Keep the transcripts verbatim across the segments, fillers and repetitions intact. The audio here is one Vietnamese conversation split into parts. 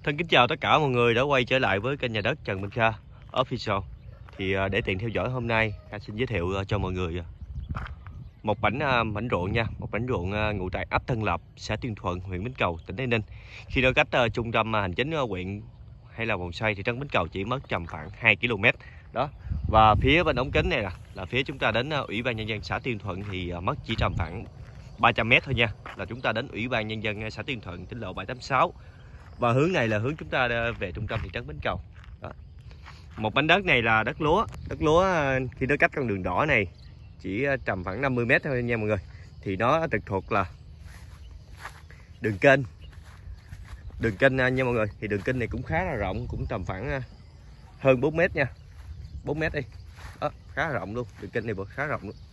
Thân kính chào tất cả mọi người đã quay trở lại với kênh nhà đất Trần Minh Kha Official. Thì để tiện theo dõi hôm nay, Kha xin giới thiệu cho mọi người một mảnh mảnh ruộng nha, một mảnh ruộng ngụ tại ấp Tân Lập, xã Tiên Thuận, huyện Bến Cầu, tỉnh Tây Ninh. Khi nó cách uh, trung tâm hành chính huyện hay là vòng xoay thị trấn Bến Cầu chỉ mất tầm khoảng hai ki lô mét đó. Và phía bên ống kính này là, là phía chúng ta đến uh, Ủy ban nhân dân xã Tiên Thuận thì uh, mất chỉ tầm khoảng ba trăm mét thôi nha. Là chúng ta đến Ủy ban nhân dân xã Tiên Thuận, tỉnh lộ bảy tám sáu. Và hướng này là hướng chúng ta về trung tâm thị trấn Bến Cầu đó. Một mảnh đất này là đất lúa. Đất lúa khi nó cách con đường đỏ này chỉ tầm khoảng năm mươi mét thôi nha mọi người. Thì nó trực thuộc là đường kênh. Đường kênh nha mọi người. Thì đường kênh này cũng khá là rộng, cũng tầm khoảng hơn bốn mét nha, bốn mét đi đó, khá là rộng luôn. Đường kênh này khá rộng luôn.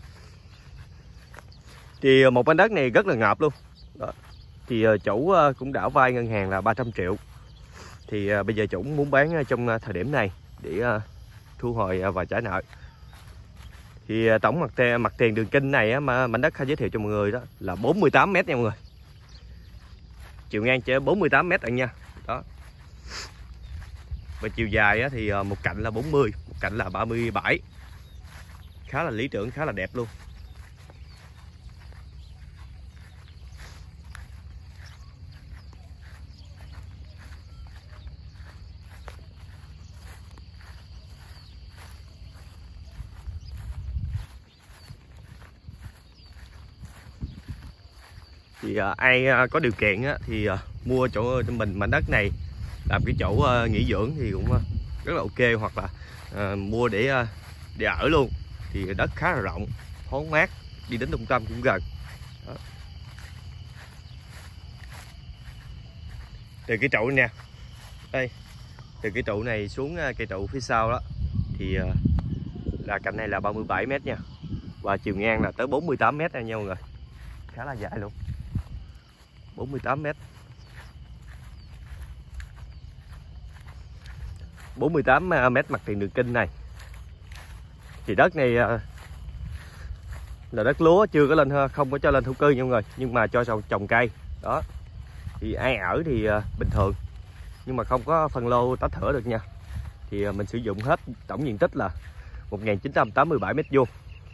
Thì một mảnh đất này rất là ngợp luôn đó. Thì chủ cũng đã vay ngân hàng là ba trăm triệu. Thì bây giờ chủ muốn bán trong thời điểm này để thu hồi và trả nợ. Thì tổng mặt tiền, mặt tiền đường kinh này mà mảnh đất Kha giới thiệu cho mọi người đó là bốn mươi tám mét nha mọi người. Chiều ngang chỉ bốn mươi tám mét rồi nha. Đó. Và chiều dài thì một cạnh là bốn mươi, một cạnh là ba mươi bảy. Khá là lý tưởng, khá là đẹp luôn. Thì à, ai à, có điều kiện á, thì à, mua chỗ cho mình mảnh đất này làm cái chỗ à, nghỉ dưỡng thì cũng à, rất là ok. Hoặc là à, mua để à, để ở luôn. Thì đất khá là rộng, thoáng mát, đi đến trung tâm cũng gần đó. Từ cái trụ nè, đây, từ cái trụ này xuống cây trụ phía sau đó thì à, là cạnh này là ba mươi bảy mét nha. Và chiều ngang là tới bốn mươi tám mét nha mọi người. Khá là dài luôn, bốn mươi tám mét. bốn mươi tám mét mặt tiền đường kinh này. Thì đất này là đất lúa, chưa có lên, không có cho lên thổ cư nha mọi người, nhưng mà cho trồng cây đó. Thì ai ở thì bình thường, nhưng mà không có phân lô tách thửa được nha. Thì mình sử dụng hết tổng diện tích là một nghìn chín trăm tám mươi bảy mét vuông.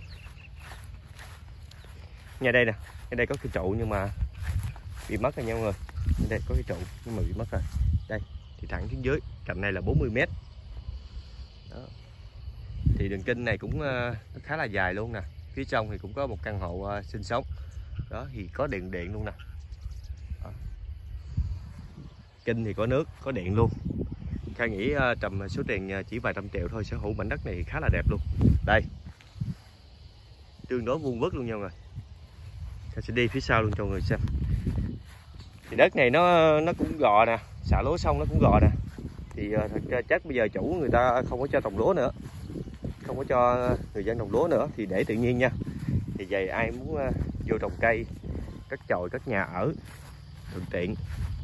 Ngay đây nè, ngay đây có cái trụ nhưng mà bị mất rồi nha mọi người. Đây có cái trụ nhưng mà bị mất rồi. Đây thì thẳng xuống dưới, cạnh này là bốn mươi mét đó. Thì đường kinh này cũng uh, khá là dài luôn nè. Phía trong thì cũng có một căn hộ uh, sinh sống đó. Thì có điện điện luôn nè đó. Kinh thì có nước, có điện luôn. Kha nghĩ uh, tầm số tiền chỉ vài trăm triệu thôi sở hữu mảnh đất này khá là đẹp luôn. Đây, tương đối vuông vức luôn nha mọi người. Kha sẽ đi phía sau luôn cho mọi người xem. Thì đất này nó nó cũng gò nè, xả lúa xong nó cũng gò nè. Thì thật ra chắc bây giờ chủ người ta không có cho trồng lúa nữa, không có cho người dân trồng lúa nữa, thì để tự nhiên nha. Thì vậy ai muốn uh, vô trồng cây, cất chòi, cất nhà ở thuận tiện.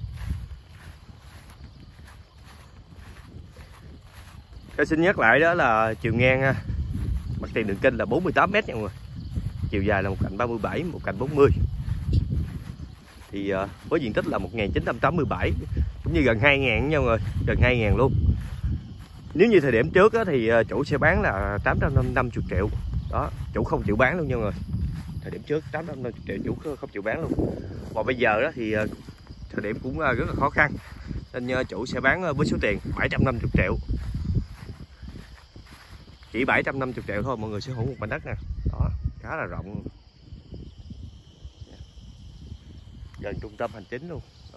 Tôi xin nhắc lại đó là chiều ngang uh, mặt tiền đường kinh là bốn mươi tám mét nha mọi người. Chiều dài là một cạnh ba mươi bảy, một cạnh bốn mươi. Thì uh, với diện tích là một nghìn chín trăm tám mươi bảy, cũng như gần hai nghìn nha mọi người, gần hai nghìn luôn. Nếu như thời điểm trước á, thì uh, chủ sẽ bán là tám trăm năm mươi triệu đó, chủ không chịu bán luôn nha mọi người. Thời điểm trước tám trăm năm mươi triệu chủ không chịu bán luôn. Và bây giờ đó thì uh, thời điểm cũng uh, rất là khó khăn, nên uh, chủ sẽ bán uh, với số tiền bảy trăm năm mươi triệu. Chỉ bảy trăm năm mươi triệu thôi mọi người sẽ hữu một mảnh đất nè đó, khá là rộng luôn. Gần trung tâm hành chính luôn đó.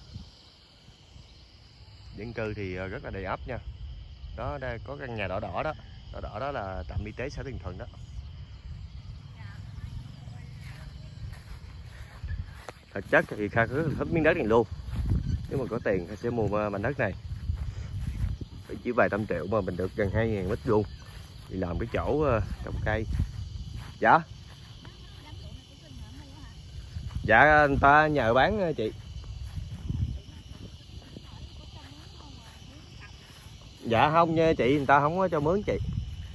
Dân cư thì rất là đầy ắp nha. Đó, đây có căn nhà đỏ đỏ đó, đỏ đỏ đó là trạm y tế xã Tiên Thuận đó. Thật chất thì Kha rất là thích miếng đất này luôn. Nếu mà có tiền Kha sẽ mua mảnh đất này. Chỉ vài trăm triệu mà mình được gần hai nghìn mét vuông thì làm cái chỗ trồng cây. Dạ. Dạ người ta nhờ bán chị. Dạ không nha chị, người ta không có cho mướn chị.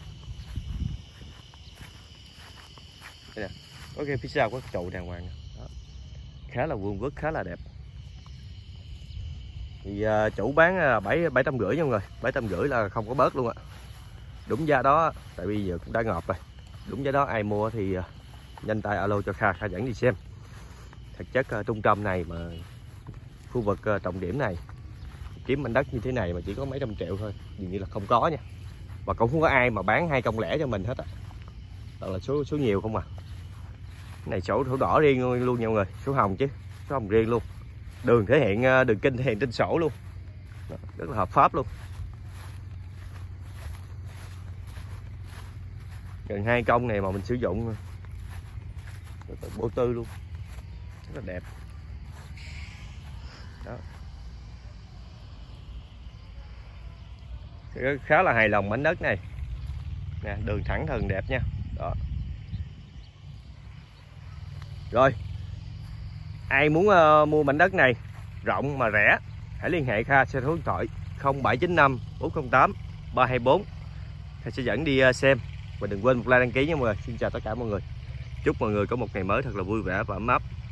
Đây nè, có cái phía sau có trụ đàng hoàng đó. Khá là vuông vức, khá là đẹp. Thì uh, chủ bán là bảy bảy trăm rưỡi nha mọi người, bảy trăm rưỡi là không có bớt luôn á. Đúng giá đó, tại vì giờ cũng đã ngọt rồi. Đúng giá đó, ai mua thì uh, nhanh tay alo cho Kha, Kha dẫn đi xem. Thực chất uh, trung tâm này mà khu vực uh, trọng điểm này kiếm mảnh đất như thế này mà chỉ có mấy trăm triệu thôi, dường như là không có nha. Và cũng không có ai mà bán hai công lẻ cho mình hết á. Đó là số số nhiều không à. Cái này sổ sổ đỏ riêng luôn nha mọi người, số hồng chứ, số hồng riêng luôn. Đường thể hiện, đường kinh thể hiện trên sổ luôn. Đó, rất là hợp pháp luôn. Gần hai công này mà mình sử dụng rất là vô tư luôn, rất là đẹp. Đó. Khá là hài lòng mảnh đất này nè, đường thẳng thừng đẹp nha. Đó. Rồi, ai muốn uh, mua mảnh đất này rộng mà rẻ, hãy liên hệ Kha số điện thoại không bảy chín năm bốn không tám ba hai bốn. Kha sẽ dẫn đi uh, xem. Và đừng quên một like đăng ký nha mọi người. Xin chào tất cả mọi người. Chúc mọi người có một ngày mới thật là vui vẻ và ấm áp.